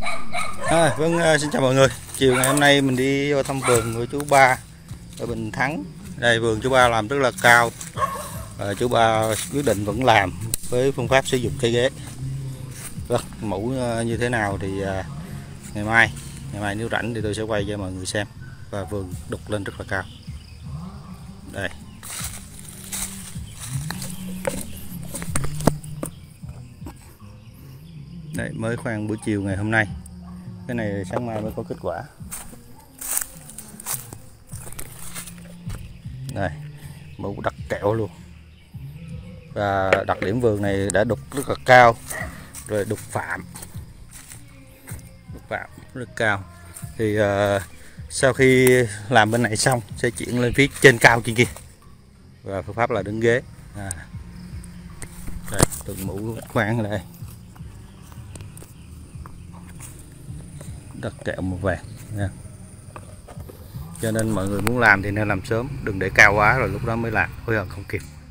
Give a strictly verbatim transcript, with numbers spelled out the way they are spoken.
À, vâng, à, xin chào mọi người. Chiều ngày hôm nay mình đi vô thăm vườn của chú Ba ở Bình Thắng. Đây vườn chú Ba làm rất là cao. À, chú Ba quyết định vẫn làm với phương pháp sử dụng cây ghế. Vâng, mẫu à, như thế nào thì à, ngày mai, ngày mai nếu rảnh thì tôi sẽ quay cho mọi người xem. Và vườn đục lên rất là cao. Đây. Đây, mới khoan buổi chiều ngày hôm nay. Cái này sáng mai mới có kết quả. Đây, mẫu đặt kẹo luôn. Và đặc điểm vườn này đã đục rất là cao, rồi đục phạm, đục phạm rất cao. Thì uh, sau khi làm bên này xong sẽ chuyển lên phía trên cao trên kia. Và phương pháp là đứng ghế. À. Đây, từng mũ khoan ở đây. Đặt kẹo màu vàng nha. Cho nên mọi người muốn làm thì nên làm sớm, đừng để cao quá rồi lúc đó mới làm, hối hận không kịp.